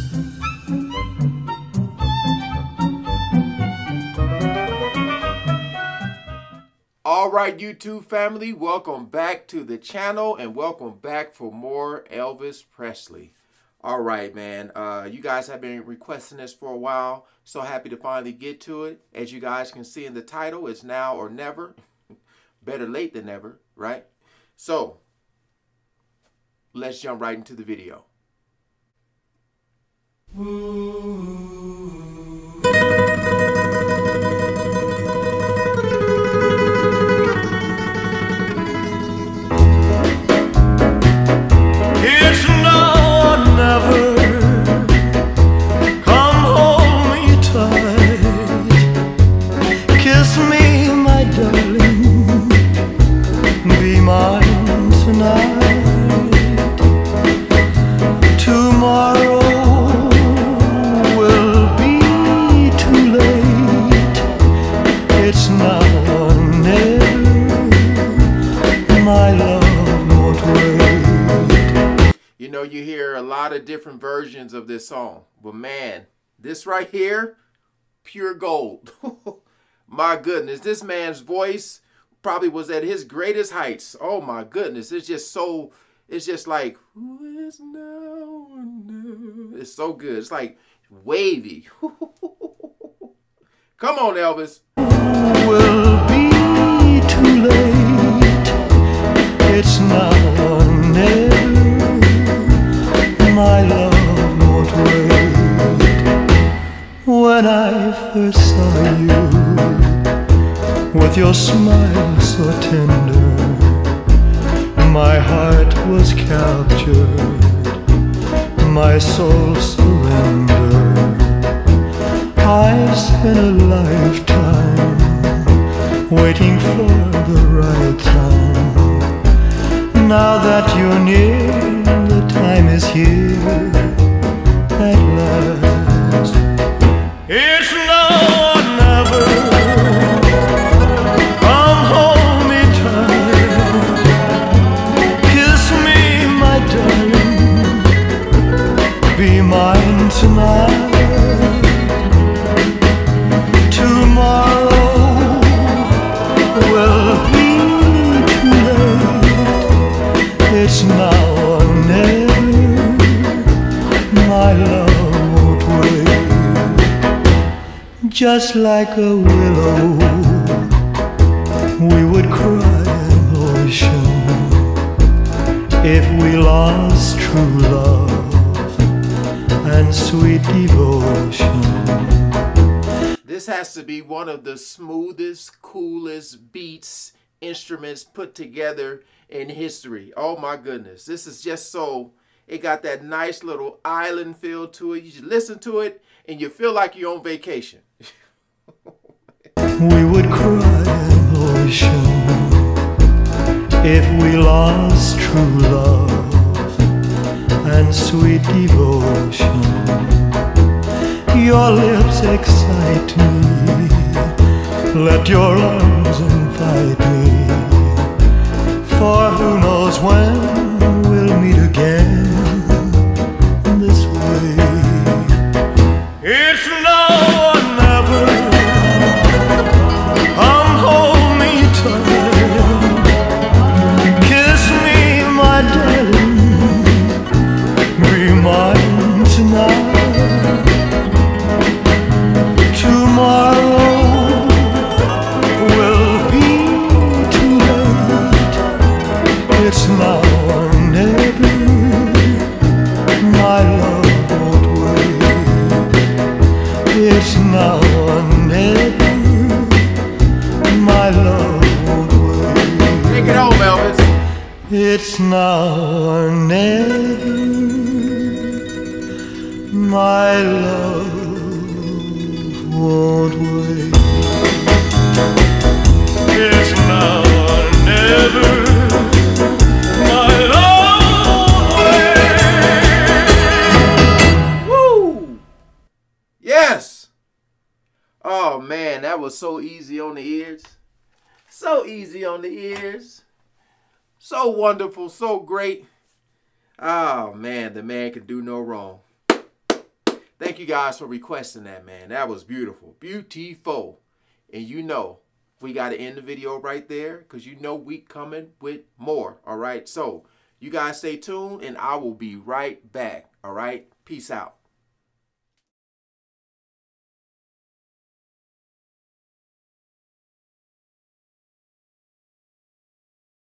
All right, YouTube family, welcome back to the channel and welcome back for more Elvis Presley. All right, man, you guys have been requesting this for a while. So happy to finally get to it. As you guys can see in the title, it's now or never. Better late than never, right? So let's jump right into the video. You know, you hear a lot of different versions of this song, but man, this right here, pure gold. My goodness, this man's voice probably was at his greatest heights. Oh my goodness, it's just so, it's just like, who is now or never? It's so good. It's like wavy. Come on, Elvis. Will be too late. It's now or never. My love won't wait. When I first saw you, with your smile so tender, my heart was captured, my soul surrendered. I've spent a lifetime waiting for the right time. Now that you're near, the time is here at last. It's now or never. Come hold me tight. Kiss me, my darling. Be mine tonight. Tomorrow will be too late. It's now or never. My love won't wait. Just like a willow, we would cry an ocean if we lost true love and sweet devotion. This has to be one of the smoothest, coolest beats, instruments put together in history. Oh my goodness. This is just so, it got that nice little island feel to it. You just listen to it and you feel like you're on vacation. We would cry an ocean if we lost true love and sweet devotion. Your lips excite me, let your arms invite me, for who knows when we'll meet again this way. It's now or never. Come hold me tight. Kiss me, my darling. Be mine tonight. Tomorrow will be too late. It's now or never. My love won't wait. It's now or never. My love won't wait. Take it home, Elvis. It's now or never. My love won't wait. It's now or never. My love won't wait. Woo! Yes! Oh man, that was so easy on the ears. So easy on the ears. So wonderful, so great. Oh man, the man can do no wrong. Thank you guys for requesting that, man. That was beautiful. Beautiful. And you know, we got to end the video right there because you know we coming with more. All right. So you guys stay tuned and I will be right back. All right. Peace out.